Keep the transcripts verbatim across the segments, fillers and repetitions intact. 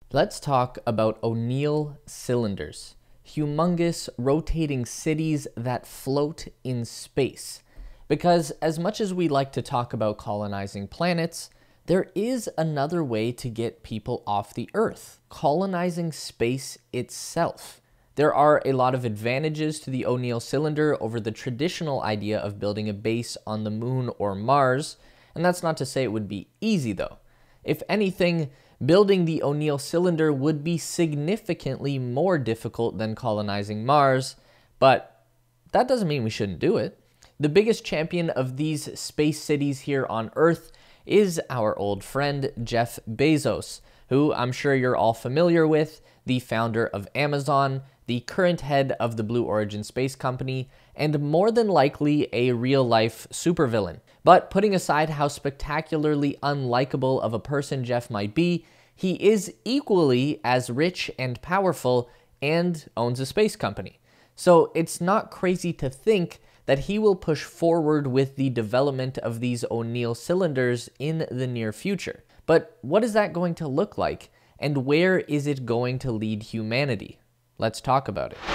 Let's talk about O'Neill cylinders, humongous rotating cities that float in space. Because as much as we like to talk about colonizing planets, there is another way to get people off the Earth, colonizing space itself. There are a lot of advantages to the O'Neill cylinder over the traditional idea of building a base on the Moon or Mars, and that's not to say it would be easy though. If anything, building the O'Neill cylinder would be significantly more difficult than colonizing Mars, but that doesn't mean we shouldn't do it. The biggest champion of these space cities here on Earth is our old friend Jeff Bezos, who I'm sure you're all familiar with, the founder of Amazon, the current head of the Blue Origin Space Company, and more than likely a real-life supervillain. But putting aside how spectacularly unlikable of a person Jeff might be, he is equally as rich and powerful and owns a space company. So it's not crazy to think that he will push forward with the development of these O'Neill cylinders in the near future. But what is that going to look like, and where is it going to lead humanity? Let's talk about it.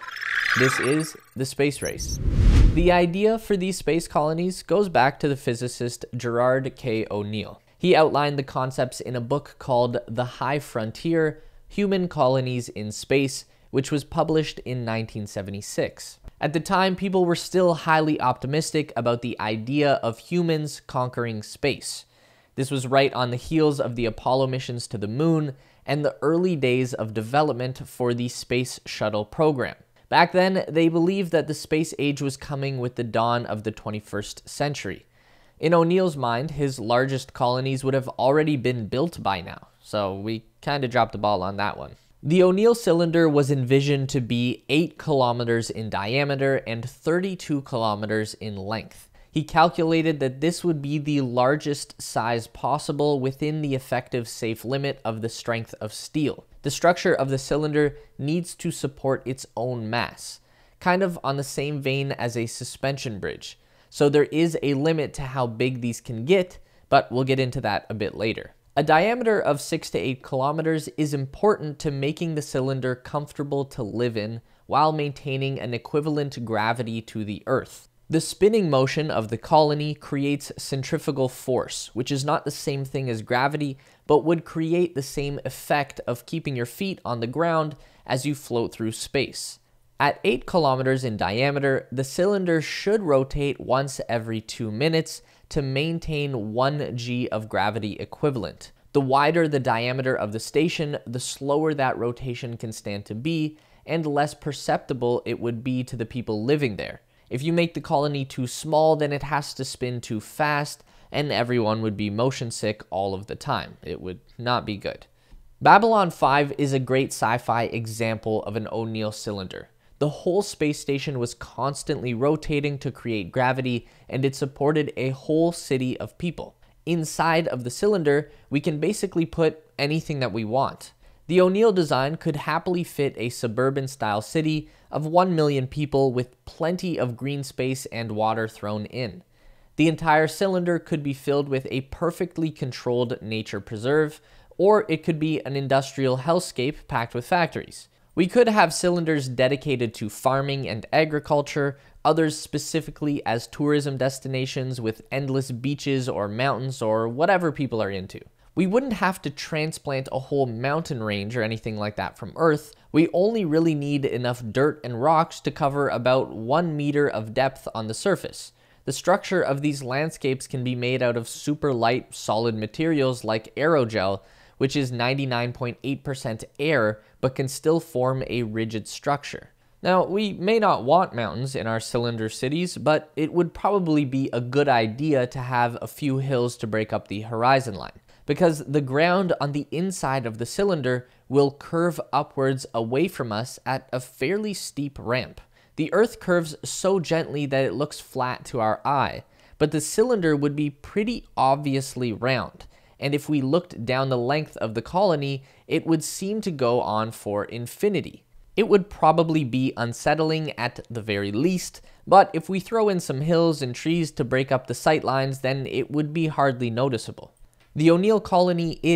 This is the space race. The idea for these space colonies goes back to the physicist Gerard K. O'Neill. He outlined the concepts in a book called The High Frontier: Human Colonies in Space, which was published in nineteen seventy-six. At the time, people were still highly optimistic about the idea of humans conquering space. This was right on the heels of the Apollo missions to the Moon and the early days of development for the Space Shuttle program. Back then, they believed that the space age was coming with the dawn of the twenty-first century. In O'Neill's mind, his largest colonies would have already been built by now, so we kind of dropped the ball on that one. The O'Neill cylinder was envisioned to be eight kilometers in diameter and thirty-two kilometers in length. He calculated that this would be the largest size possible within the effective safe limit of the strength of steel. The structure of the cylinder needs to support its own mass, kind of on the same vein as a suspension bridge. So there is a limit to how big these can get, but we'll get into that a bit later. A diameter of six to eight kilometers is important to making the cylinder comfortable to live in while maintaining an equivalent gravity to the Earth. The spinning motion of the colony creates centrifugal force, which is not the same thing as gravity, but would create the same effect of keeping your feet on the ground as you float through space. At eight kilometers in diameter, the cylinder should rotate once every two minutes to maintain one G of gravity equivalent. The wider the diameter of the station, the slower that rotation can stand to be, and less perceptible it would be to the people living there. If you make the colony too small, then it has to spin too fast, and everyone would be motion sick all of the time. It would not be good. Babylon five is a great sci-fi example of an O'Neill cylinder. The whole space station was constantly rotating to create gravity, and it supported a whole city of people. Inside of the cylinder, we can basically put anything that we want. The O'Neill design could happily fit a suburban-style city of one million people with plenty of green space and water thrown in. The entire cylinder could be filled with a perfectly controlled nature preserve, or it could be an industrial hellscape packed with factories. We could have cylinders dedicated to farming and agriculture, others specifically as tourism destinations with endless beaches or mountains or whatever people are into. We wouldn't have to transplant a whole mountain range or anything like that from Earth. We only really need enough dirt and rocks to cover about one meter of depth on the surface. The structure of these landscapes can be made out of super light, solid materials like aerogel, which is ninety-nine point eight percent air, but can still form a rigid structure. Now, we may not want mountains in our cylinder cities, but it would probably be a good idea to have a few hills to break up the horizon line, because the ground on the inside of the cylinder will curve upwards away from us at a fairly steep ramp. The Earth curves so gently that it looks flat to our eye, but the cylinder would be pretty obviously round, and if we looked down the length of the colony, it would seem to go on for infinity. It would probably be unsettling at the very least, but if we throw in some hills and trees to break up the sight lines, then it would be hardly noticeable. The O'Neill colony is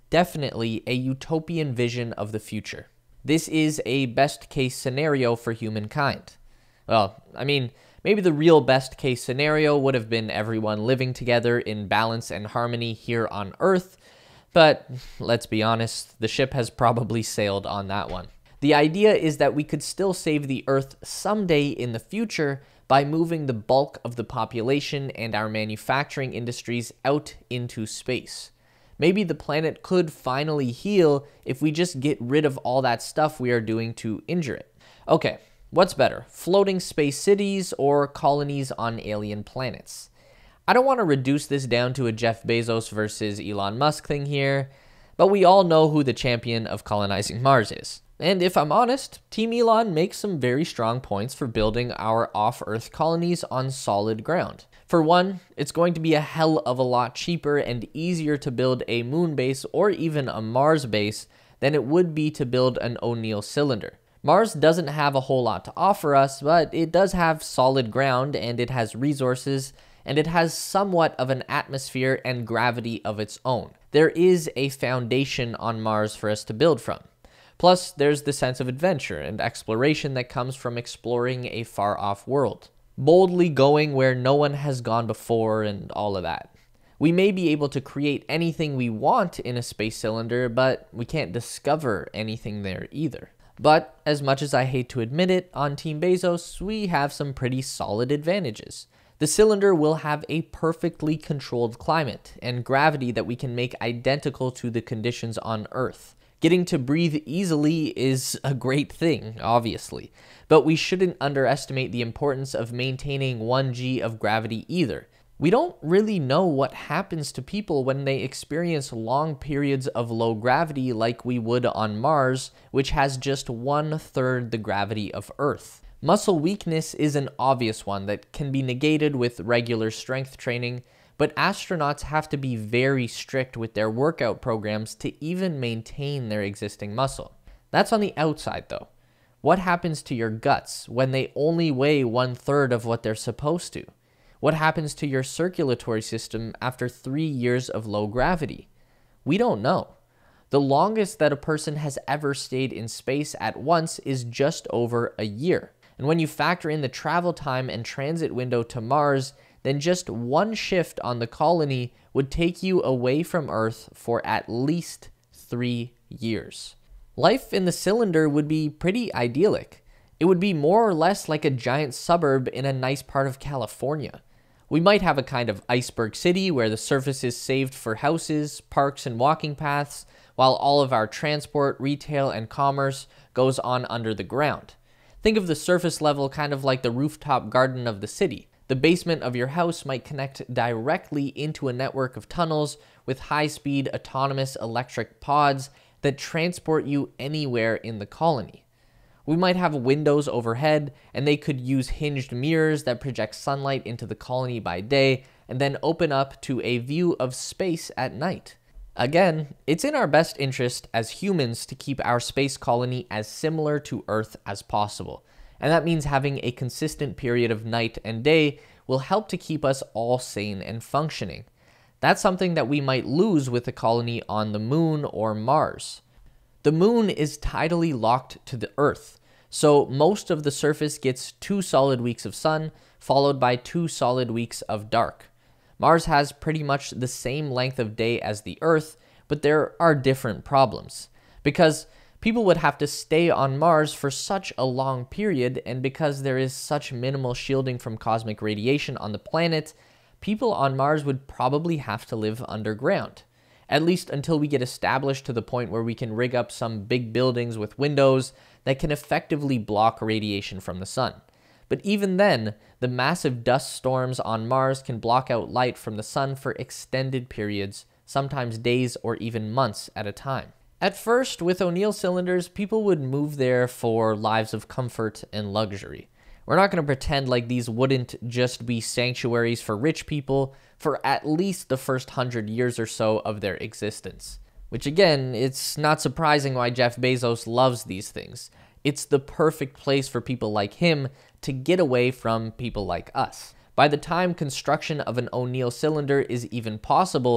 definitely a utopian vision of the future. This is a best case scenario for humankind. Well, I mean, maybe the real best case scenario would have been everyone living together in balance and harmony here on Earth, but let's be honest, the ship has probably sailed on that one. The idea is that we could still save the Earth someday in the future by moving the bulk of the population and our manufacturing industries out into space. Maybe the planet could finally heal if we just get rid of all that stuff we are doing to injure it. Okay, what's better, floating space cities or colonies on alien planets? I don't want to reduce this down to a Jeff Bezos versus Elon Musk thing here, but we all know who the champion of colonizing Mars is. And if I'm honest, Team Elon makes some very strong points for building our off-Earth colonies on solid ground. For one, it's going to be a hell of a lot cheaper and easier to build a moon base or even a Mars base than it would be to build an O'Neill cylinder. Mars doesn't have a whole lot to offer us, but it does have solid ground, and it has resources, and it has somewhat of an atmosphere and gravity of its own. There is a foundation on Mars for us to build from. Plus, there's the sense of adventure and exploration that comes from exploring a far-off world, boldly going where no one has gone before and all of that. We may be able to create anything we want in a space cylinder, but we can't discover anything there either. But as much as I hate to admit it, on Team Bezos, we have some pretty solid advantages. The cylinder will have a perfectly controlled climate and gravity that we can make identical to the conditions on Earth. Getting to breathe easily is a great thing, obviously, but we shouldn't underestimate the importance of maintaining one G of gravity either. We don't really know what happens to people when they experience long periods of low gravity like we would on Mars, which has just one-third the gravity of Earth. Muscle weakness is an obvious one that can be negated with regular strength training, but astronauts have to be very strict with their workout programs to even maintain their existing muscle. That's on the outside though. What happens to your guts when they only weigh one-third of what they're supposed to? What happens to your circulatory system after three years of low gravity? We don't know. The longest that a person has ever stayed in space at once is just over a year. And when you factor in the travel time and transit window to Mars, then just one shift on the colony would take you away from Earth for at least three years. Life in the cylinder would be pretty idyllic. It would be more or less like a giant suburb in a nice part of California. We might have a kind of iceberg city where the surface is saved for houses, parks, and walking paths, while all of our transport, retail, and commerce goes on under the ground. Think of the surface level kind of like the rooftop garden of the city. The basement of your house might connect directly into a network of tunnels with high-speed autonomous electric pods that transport you anywhere in the colony. We might have windows overhead, and they could use hinged mirrors that project sunlight into the colony by day and then open up to a view of space at night. Again, it's in our best interest as humans to keep our space colony as similar to Earth as possible. And that means having a consistent period of night and day will help to keep us all sane and functioning. That's something that we might lose with a colony on the moon or Mars. The moon is tidally locked to the Earth, so most of the surface gets two solid weeks of sun, followed by two solid weeks of dark. Mars has pretty much the same length of day as the Earth, but there are different problems. Because people would have to stay on Mars for such a long period, and because there is such minimal shielding from cosmic radiation on the planet, people on Mars would probably have to live underground. At least until we get established to the point where we can rig up some big buildings with windows that can effectively block radiation from the sun. But even then, the massive dust storms on Mars can block out light from the sun for extended periods, sometimes days or even months at a time. At first, with O'Neill cylinders, people would move there for lives of comfort and luxury. We're not going to pretend like these wouldn't just be sanctuaries for rich people for at least the first hundred years or so of their existence. Which again, it's not surprising why Jeff Bezos loves these things. It's the perfect place for people like him to get away from people like us. By the time construction of an O'Neill cylinder is even possible,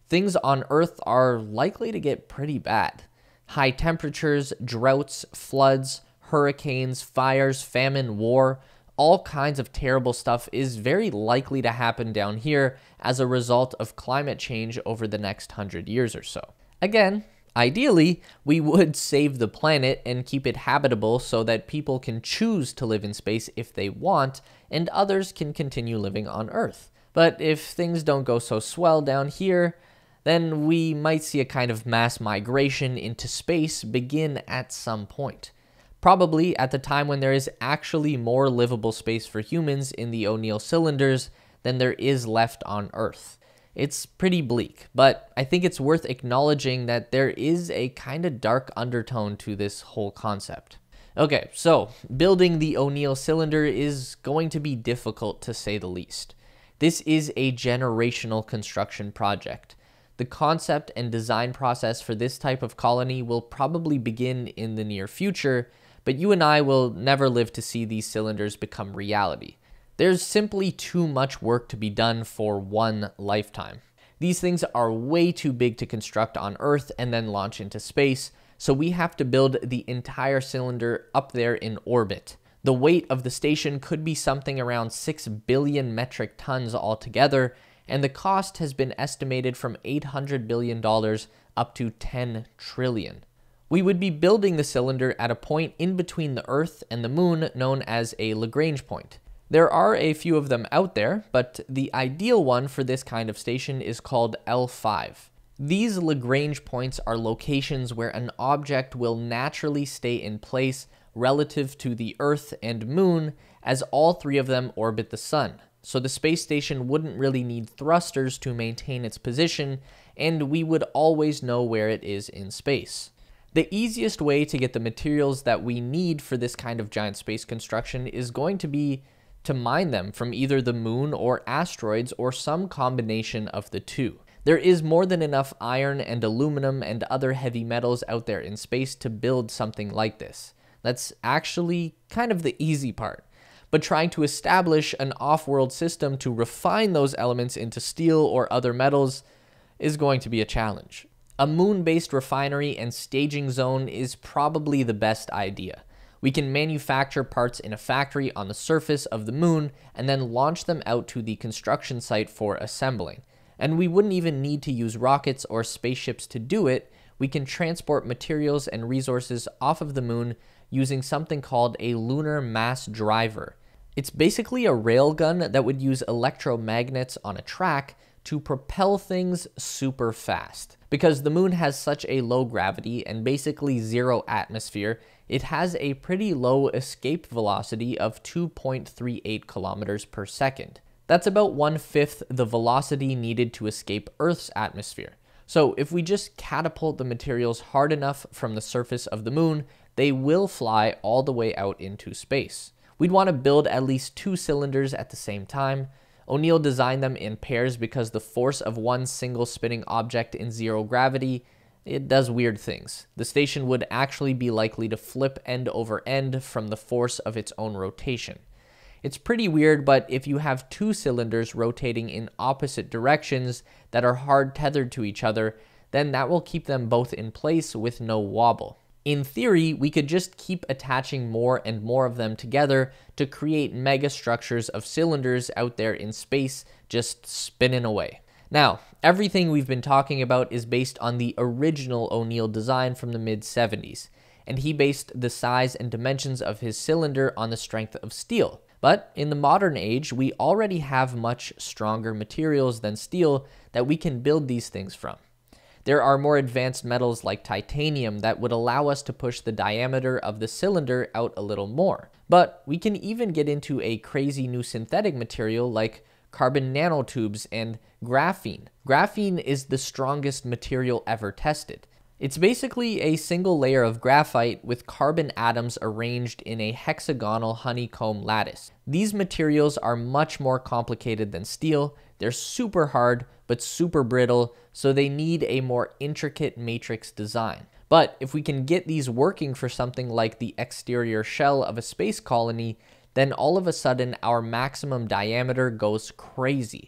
things on Earth are likely to get pretty bad. High temperatures, droughts, floods, hurricanes, fires, famine, war, all kinds of terrible stuff is very likely to happen down here as a result of climate change over the next hundred years or so. Again, ideally, we would save the planet and keep it habitable so that people can choose to live in space if they want, and others can continue living on Earth. But if things don't go so swell down here, then we might see a kind of mass migration into space begin at some point. Probably at the time when there is actually more livable space for humans in the O'Neill cylinders than there is left on Earth. It's pretty bleak, but I think it's worth acknowledging that there is a kind of dark undertone to this whole concept. Okay, so building the O'Neill cylinder is going to be difficult to say the least. This is a generational construction project. The concept and design process for this type of colony will probably begin in the near future, but you and I will never live to see these cylinders become reality. There's simply too much work to be done for one lifetime. These things are way too big to construct on Earth and then launch into space, so we have to build the entire cylinder up there in orbit. The weight of the station could be something around six billion metric tons altogether, and the cost has been estimated from eight hundred billion dollars up to ten trillion dollars. We would be building the cylinder at a point in between the Earth and the Moon known as a Lagrange point. There are a few of them out there, but the ideal one for this kind of station is called L five. These Lagrange points are locations where an object will naturally stay in place relative to the Earth and Moon, as all three of them orbit the Sun. So the space station wouldn't really need thrusters to maintain its position, and we would always know where it is in space. The easiest way to get the materials that we need for this kind of giant space construction is going to be to mine them from either the moon or asteroids or some combination of the two. There is more than enough iron and aluminum and other heavy metals out there in space to build something like this. That's actually kind of the easy part. But trying to establish an off-world system to refine those elements into steel or other metals is going to be a challenge. A moon-based refinery and staging zone is probably the best idea. We can manufacture parts in a factory on the surface of the moon and then launch them out to the construction site for assembling. And we wouldn't even need to use rockets or spaceships to do it. We can transport materials and resources off of the moon using something called a lunar mass driver. It's basically a railgun that would use electromagnets on a track to propel things super fast. Because the moon has such a low gravity and basically zero atmosphere, it has a pretty low escape velocity of two point three eight kilometers per second. That's about one-fifth the velocity needed to escape Earth's atmosphere. So if we just catapult the materials hard enough from the surface of the moon, they will fly all the way out into space. We'd want to build at least two cylinders at the same time. O'Neill designed them in pairs because the force of one single spinning object in zero gravity, it does weird things. The station would actually be likely to flip end over end from the force of its own rotation. It's pretty weird, but if you have two cylinders rotating in opposite directions that are hard tethered to each other, then that will keep them both in place with no wobble. In theory, we could just keep attaching more and more of them together to create mega structures of cylinders out there in space, just spinning away. Now, everything we've been talking about is based on the original O'Neill design from the mid seventies, and he based the size and dimensions of his cylinder on the strength of steel. But in the modern age, we already have much stronger materials than steel that we can build these things from. There are more advanced metals like titanium that would allow us to push the diameter of the cylinder out a little more. But we can even get into a crazy new synthetic material like carbon nanotubes and graphene. Graphene is the strongest material ever tested. It's basically a single layer of graphite with carbon atoms arranged in a hexagonal honeycomb lattice. These materials are much more complicated than steel. They're super hard, but super brittle, so they need a more intricate matrix design. But if we can get these working for something like the exterior shell of a space colony, then all of a sudden our maximum diameter goes crazy.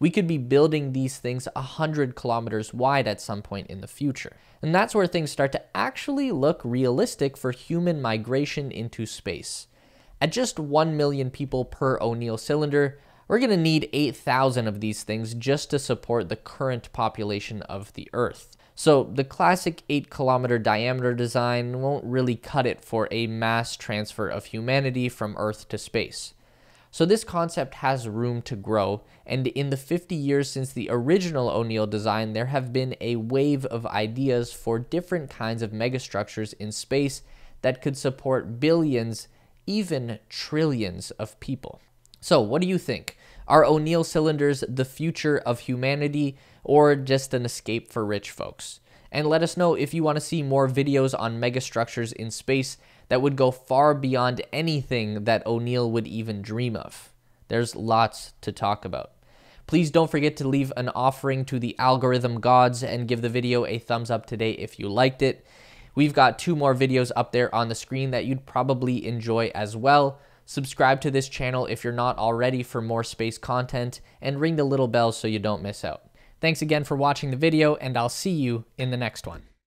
we could be building these things one hundred kilometers wide at some point in the future. And that's where things start to actually look realistic for human migration into space. At just one million people per O'Neill cylinder, we're going to need eight thousand of these things just to support the current population of the Earth. So the classic eight kilometer diameter design won't really cut it for a mass transfer of humanity from Earth to space. So this concept has room to grow, and in the fifty years since the original O'Neill design, there have been a wave of ideas for different kinds of megastructures in space that could support billions, even trillions of people. So what do you think? Are O'Neill cylinders the future of humanity, or just an escape for rich folks? And let us know if you want to see more videos on megastructures in space that would go far beyond anything that O'Neill would even dream of. There's lots to talk about. Please don't forget to leave an offering to the algorithm gods and give the video a thumbs up today if you liked it. We've got two more videos up there on the screen that you'd probably enjoy as well. Subscribe to this channel if you're not already for more space content, and ring the little bell so you don't miss out. Thanks again for watching the video, and I'll see you in the next one.